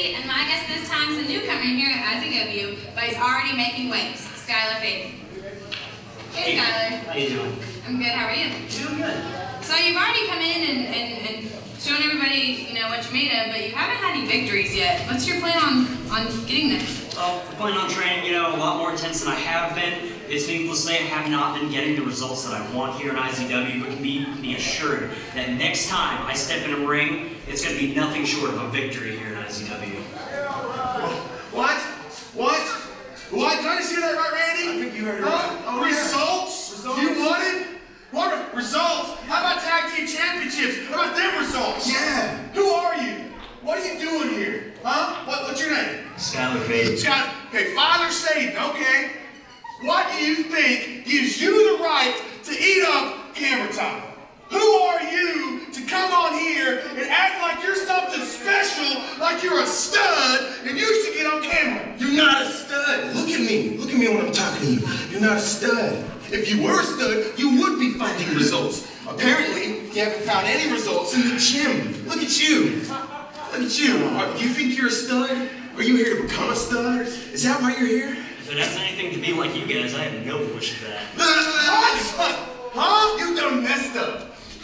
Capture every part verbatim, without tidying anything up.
City, and my guest this time is a newcomer here at I Z W, but he's already making waves. Skylar Faden. Hey, Hey, Skylar. how you doing? I'm good. How are you? Doing good. So you've already come in and, and, and shown everybody, you know, what you're made of, but you haven't had any victories yet. What's your plan on, on getting there? Well, I plan on training, you know, a lot more intense than I have been. It's needless to say I have not been getting the results that I want here in I Z W, but can be, be assured that next time I step in a ring, it's going to be nothing short of a victory here in I Z W. What? What? What? Did I just hear that right, Randy? I think you heard it. Huh? Oh, results? Results? You wanted? What results? How about tag team championships? How about them results? Yeah. Who are you? What are you doing here? Huh? What, what's your name? Skylar Faden. Scott. Okay, Father Satan. Okay. What do you think gives you the right to eat up camera time? Who are you to come on here and act like you're something special, like you're a stud, and you should get on camera? You're not a stud. Look at me. Look at me when I'm talking to you. You're not a stud. If you were a stud, you would be finding results. Apparently, you haven't found any results in the gym. Look at you. Look at you. Are, you think you're a stud? Are you here to become a stud? Is that why you're here? If it has anything to be like you guys, I have no wish for that. What? Huh? You done messed up.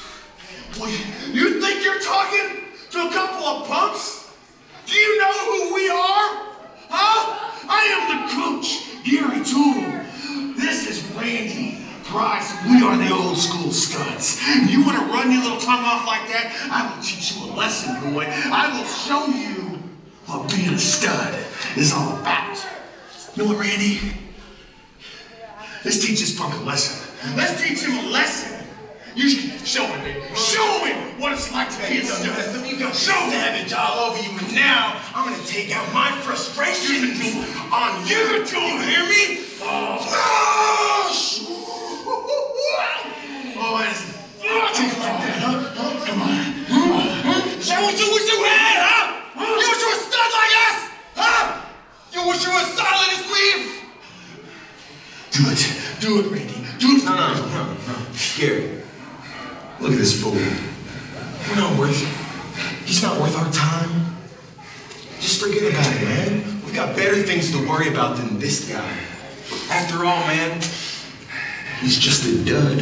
You think you're talking to a couple of punks? Do you know who we are? Huh? I am the coach, Gary Toole. This is Randy Price. We are the old school studs. You want to run your little tongue off like that? I will teach you a lesson, boy. I will show you what being a stud is all about. You know what, Randy? Let's teach this punk a lesson. Let's teach him a lesson. You show him, baby. Show him what it's like to be a stud. You got savage all over you, and now I'm gonna take out my frustrations on you. Do you hear me? Oh, oh, listen. Take it like that, huh? huh? Come on. Huh? Is that what you wish you had, huh? You wish you were a stud like us? Huh? You wish you were as solid as me? Do it. Do it, Randy. Do it. No, no, no, no. Gary. Look at this fool. We're not worth it. He's not worth our time. Just forget about it, man. We've got better things to worry about than this guy. After all, man, he's just a dud.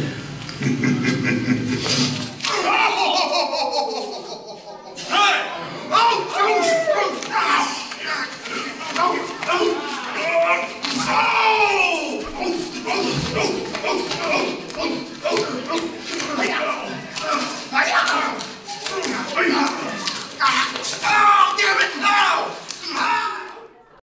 Oh!